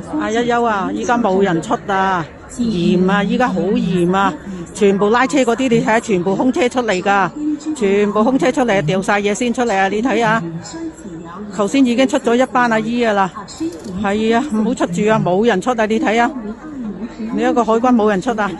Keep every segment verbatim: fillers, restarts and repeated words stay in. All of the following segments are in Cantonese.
阿一休啊，依家冇人出啊，嚴啊，依家好嚴啊，全部拉車嗰啲你睇下，全部空車出嚟噶，全部空車出嚟，掉晒嘢先出嚟啊！你睇下，頭先已經出咗一班阿姨啊啦，係啊，唔好出住啊，冇人出啊！你睇下，你一個海關冇人出啊！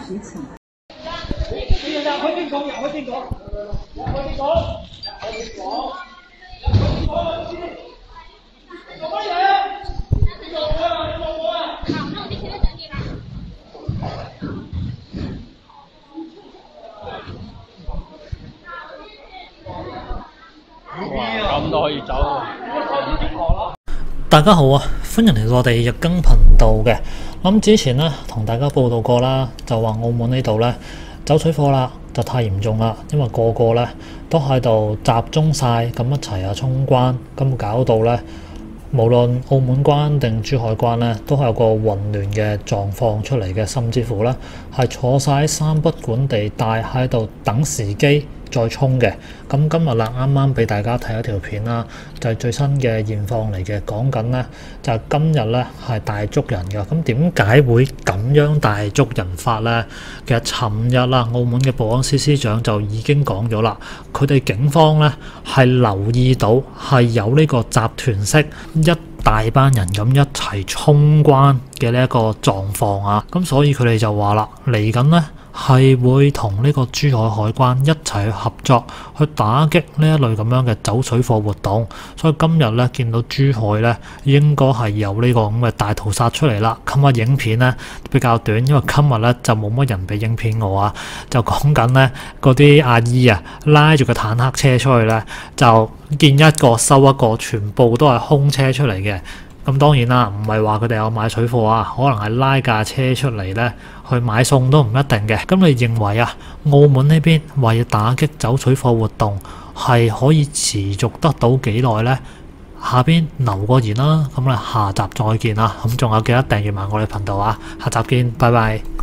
咁都可以走。 大家好啊，歡迎嚟到我哋日更頻道嘅。咁之前呢，同大家報道過啦，就話澳門呢度呢，走水貨啦，就太嚴重啦，因為個個呢都喺度集中晒咁一齊啊衝關，咁搞到呢，無論澳門關定珠海關呢，都係有個混亂嘅狀況出嚟嘅，甚至乎呢係坐晒喺三不管地帶喺度等時機再衝嘅。咁今日啦，啱啱俾大家睇一條片啦，就係、是、最新嘅現況嚟嘅，講緊呢，就係、是、今日呢係大捉人嘅。咁點解會咁樣大捉人法呢？其實尋日啦，澳門嘅保安司司長就已經講咗啦，佢哋警方呢係留意到係有呢個集團式一大班人咁一齊衝關嘅呢一個狀況啊。咁所以佢哋就話啦，嚟緊呢係會同呢個珠海海關一齊去合作，去打擊呢一類咁樣嘅走水貨活動。所以今日咧見到珠海咧應該係有呢個咁嘅大屠殺出嚟啦。今日影片咧比較短，因為今日咧就冇乜人俾影片我啊，就講緊咧嗰啲阿姨啊拉住個坦克車出去咧，就見一個收一個，全部都係空車出嚟嘅。咁當然啦，唔係話佢哋有買水貨啊，可能係拉架車出嚟咧去買餸都唔一定嘅。咁你認為啊，澳門呢邊為打擊走水貨活動係可以持續得到幾耐呢？下邊留個言啦，咁我哋下集再見啦。咁仲有記得訂閱埋我哋頻道啊，下集見，拜拜。